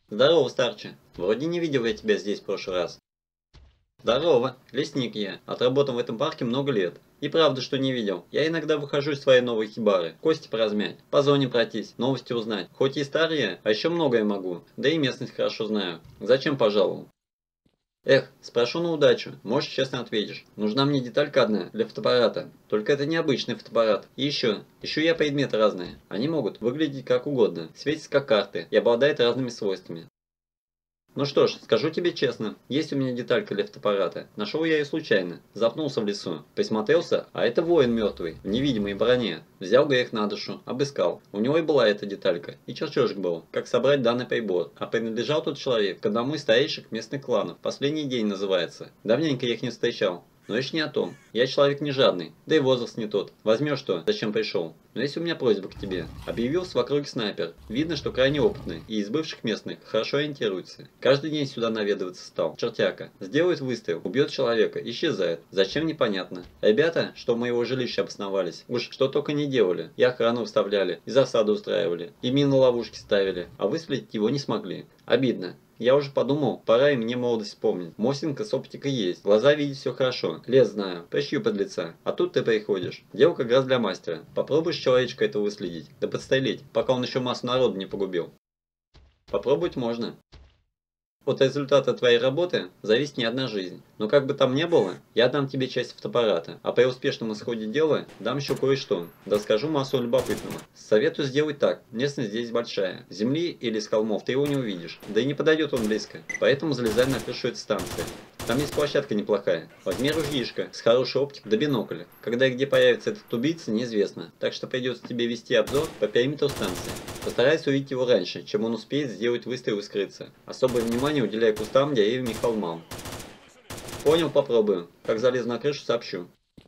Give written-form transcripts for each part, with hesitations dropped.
Здорово, старче. Вроде не видел я тебя здесь в прошлый раз. Здорово, лесник я. Отработал в этом парке много лет. И правда, что не видел. Я иногда выхожу из своей новой хибары. Кости поразмять, по зоне пройтись, новости узнать. Хоть и старые, а еще многое могу. Да и местность хорошо знаю. Зачем пожаловал? Эх, спрошу на удачу. Может, честно ответишь. Нужна мне деталька одна для фотоаппарата. Только это не обычный фотоаппарат. И еще. Ищу я предметы разные. Они могут выглядеть как угодно. Светятся как карты и обладают разными свойствами. Ну что ж, скажу тебе честно, есть у меня деталька для фотоаппарата. Нашел я ее случайно. Запнулся в лесу. Присмотрелся, а это воин мертвый, в невидимой броне. Взял грех на душу, обыскал. У него и была эта деталька. И чертежик был, как собрать данный прибор. А принадлежал тот человек к одному из старейших местных кланов. Последний день называется. Давненько я их не встречал. Но еще не о том. Я человек не жадный, да и возраст не тот. Возьмешь то, зачем пришел. Но есть у меня просьба к тебе. Объявился в округе снайпер. Видно, что крайне опытный и из бывших местных хорошо ориентируется. Каждый день сюда наведываться стал. Чертяка. Сделает выстрел, убьет человека, исчезает. Зачем, непонятно. Ребята, что у моего жилища обосновались, уж что только не делали. И охрану вставляли, и засаду устраивали, и мины ловушки ставили. А выследить его не смогли. Обидно. Я уже подумал, пора и мне молодость вспомнить. Мосинка с оптикой есть, глаза видят все хорошо, лес знаю, прищу под лица. А тут ты приходишь. Дело как раз для мастера. Попробуешь человечка этого выследить, да подстрелить, пока он еще массу народу не погубил. Попробовать можно. От результата твоей работы зависит не одна жизнь. Но как бы там ни было, я дам тебе часть фотоаппарата, а при успешном исходе дела дам еще кое-что. Да скажу массу любопытного. Советую сделать так, местность здесь большая. Земли или с холмов ты его не увидишь, да и не подойдет он близко. Поэтому залезай на крышу этой станции. Там есть площадка неплохая. Возьми ружьишко с хорошей оптикой до бинокля. Когда и где появится этот убийца, неизвестно. Так что придется тебе вести обзор по периметру станции. Постарайся увидеть его раньше, чем он успеет сделать выстрел и скрыться. Особое внимание уделяй кустам, деревьям и холмам. Понял, попробую. Как залезу на крышу, сообщу.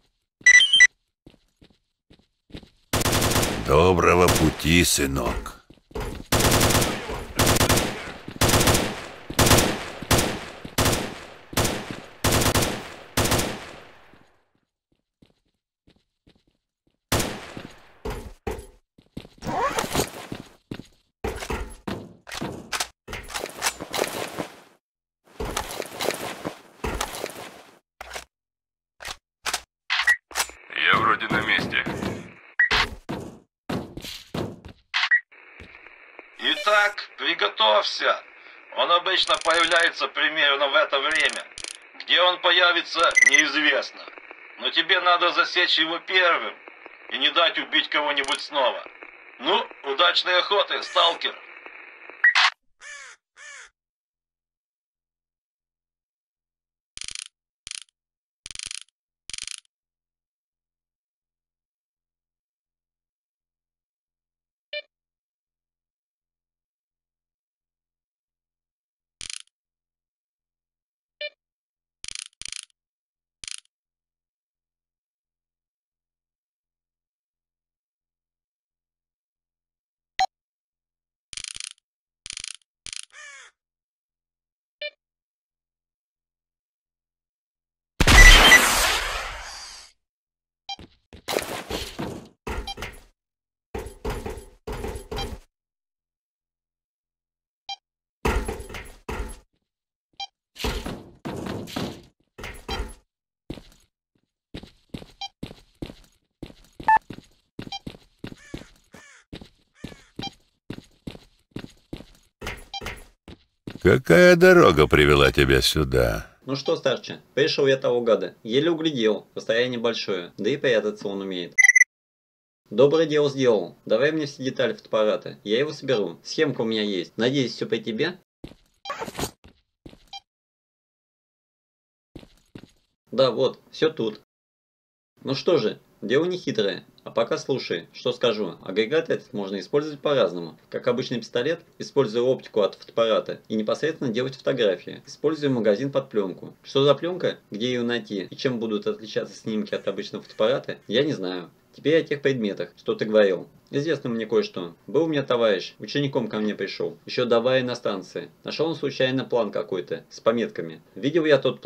Доброго пути, сынок. Я вроде на месте. Итак, приготовься. Он обычно появляется примерно в это время. Где он появится, неизвестно. Но тебе надо засечь его первым и не дать убить кого-нибудь снова. Ну, удачной охоты, сталкер. Какая дорога привела тебя сюда? Ну что, старче, пришел я того гада. Еле углядел, расстояние большое, да и прятаться он умеет. Доброе дело сделал. Давай мне все детали фотоаппарата. Я его соберу. Схемка у меня есть. Надеюсь, все при тебе? Да, вот, все тут. Ну что же, дело не хитрое. А пока слушай, что скажу. Агрегат этот можно использовать по-разному. Как обычный пистолет, используя оптику от фотоаппарата и непосредственно делать фотографии. Используя магазин под пленку. Что за пленка, где ее найти и чем будут отличаться снимки от обычного фотоаппарата, я не знаю. Теперь о тех предметах, что ты говорил. Известно мне кое-что. Был у меня товарищ, учеником ко мне пришел, еще до аварии на станции. Нашел он случайно план какой-то, с пометками. Видел я тот план.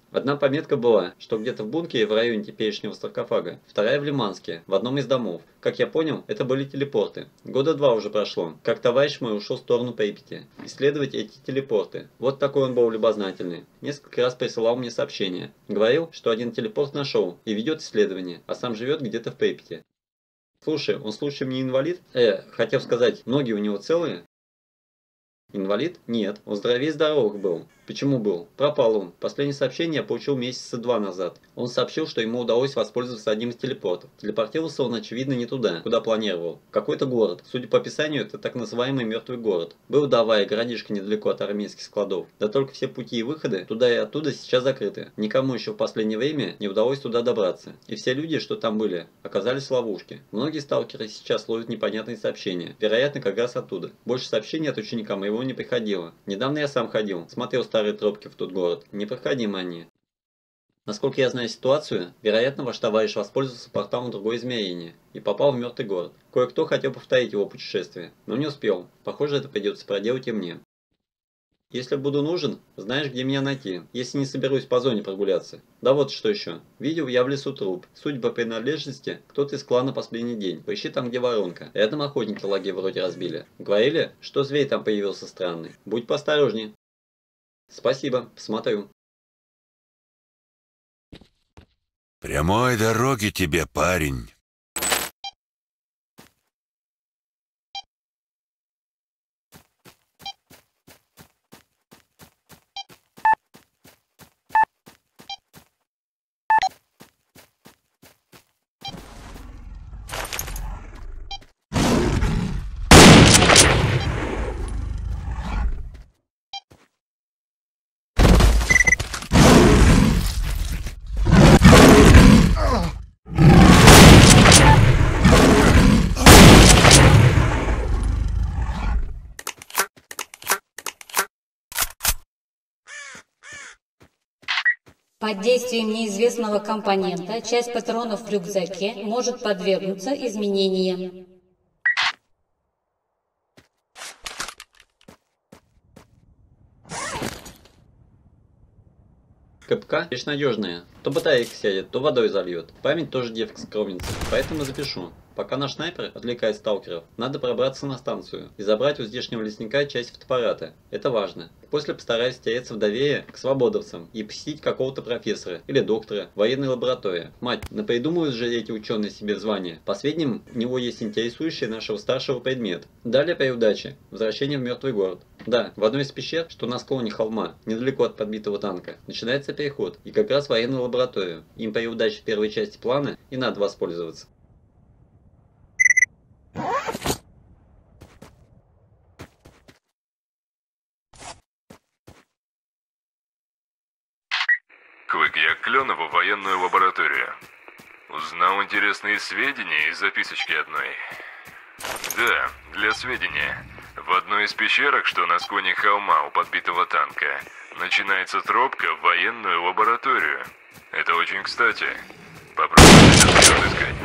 Одна пометка была, что где-то в бункере в районе теперешнего саркофага, вторая в Лиманске, в одном из домов. Как я понял, это были телепорты. Года 2 уже прошло, как товарищ мой ушел в сторону Припяти. Исследовать эти телепорты. Вот такой он был любознательный. Несколько раз присылал мне сообщения. Говорил, что один телепорт нашел и ведет исследование, а сам живет где-то в Припяти. Слушай, он случаем не инвалид? Хотел сказать, ноги у него целые? Инвалид? Нет, он здоровее здоровых был. Почему был? Пропал он. Последнее сообщение я получил месяца 2 назад. Он сообщил, что ему удалось воспользоваться одним из телепортов. Телепортировался он, очевидно, не туда, куда планировал. Какой-то город. Судя по описанию, это так называемый мертвый город. Был Давай, городишко недалеко от армейских складов. Да только все пути и выходы туда и оттуда сейчас закрыты. Никому еще в последнее время не удалось туда добраться. И все люди, что там были, оказались в ловушке. Многие сталкеры сейчас ловят непонятные сообщения. Вероятно, как раз оттуда. Больше сообщений от ученика моего не приходило. Недавно я сам ходил, смотрел старые тропки в тот город. Непроходимы они. Насколько я знаю ситуацию, вероятно, ваш товарищ воспользовался порталом в другое измерение и попал в мертвый город. Кое-кто хотел повторить его путешествие, но не успел. Похоже, это придется проделать и мне. Если буду нужен, знаешь, где меня найти, если не соберусь по зоне прогуляться. Да вот что еще. Видел я в лесу труп. Судя по принадлежности, кто-то из клана последний день. Поищи там, где воронка. Рядом охотники лагерь вроде разбили. Говорили, что зверь там появился странный. Будь поосторожней. Спасибо, посмотрю. Прямой дороги тебе, парень. Под действием неизвестного компонента часть патронов в рюкзаке может подвергнуться изменениям. КПК вещь надежная. То батарейка сядет, то водой зальет. Память тоже девка скромница, поэтому запишу. Пока наш снайпер отвлекает сталкеров, надо пробраться на станцию и забрать у здешнего лесника часть фотоаппарата. Это важно. После постараюсь стереться в доверие к свободовцам и посетить какого-то профессора или доктора в военной лаборатории. Мать, напридумывают же эти ученые себе звания. По сведениям, у него есть интересующий нашего старшего предмет. Далее при удаче. Возвращение в мертвый город. Да, в одной из пещер, что на склоне холма, недалеко от подбитого танка, начинается переход, и как раз в военную лабораторию. Им при удаче первой части плана и надо воспользоваться. Квик, я к Кленову в военную лабораторию. Узнал интересные сведения из записочки одной. Да, для сведения. В одной из пещерок, что на склоне холма у подбитого танка, начинается тропка в военную лабораторию. Это очень кстати. Попробуйте сейчас ее отыскать.